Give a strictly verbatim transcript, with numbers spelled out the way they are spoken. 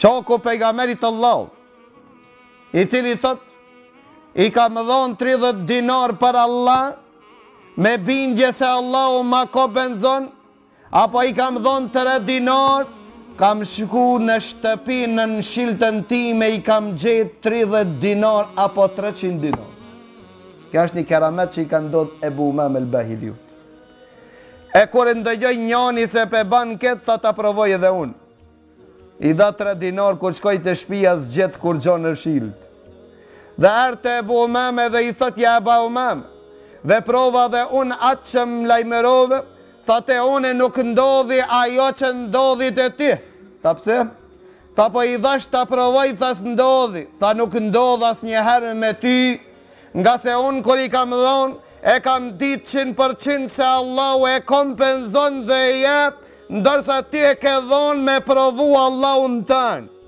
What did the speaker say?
Shoku pejgamberit Allah, i cili thot, i kam dhon tridhjetë dinar për Allah, me bindje se Allahu ma kompenzon, apo i kam dhon tre dinar, kam shku në shtëpi në nshiltën time, i kam gjetë tridhjetë dinar apo treqind dinar. Kjo është një keramet që i ka ndodh Ebu Umame el-Bahiliut. E kur ndëgjoj njani se pe ban këtë, tha ta provoj edhe unë. I dha tre dinar, kur shkoj të shtëpia zgjet kur gjon në shilt. Dhe erte Ebu Umame dhe i thot, ja Ebu Umame, dhe prova dhe unë atë që më lajmerove, tha te une nuk ndodhi ajo që ndodhi të ty. Tha pse? Tha po i dhash ta provoj, tha s'ndodhi. Tha nuk ndodh as njëherë me ty, nga se unë kur i kam dhonë, e kam ditë qind për qind se Allahu e kompenzon dhe e jep, ndërsa ti e ke dhonë me provu Allahun tënë.